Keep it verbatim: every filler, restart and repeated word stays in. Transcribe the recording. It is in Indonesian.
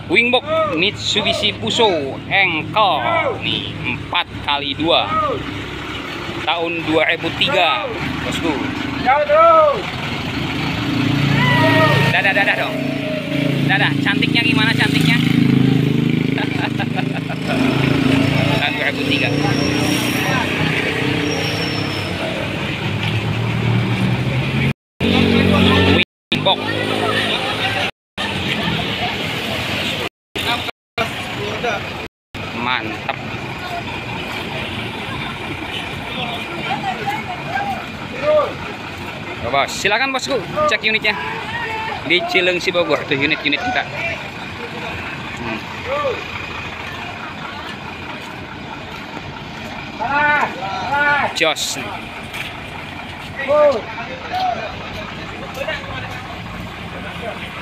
Wingbox Mitsubishi Fuso engkel nih empat kali dua tahun dua ribu tiga, bosku. Dadah dadah dong. Dadah, cantiknya gimana cantiknya? Tahun dua ribu tiga. Wingbox. Mantap. Oh, bos, silakan bosku cek unitnya di Cilengsi Bogor tuh unit-unit kita. Hmm. Jos nih.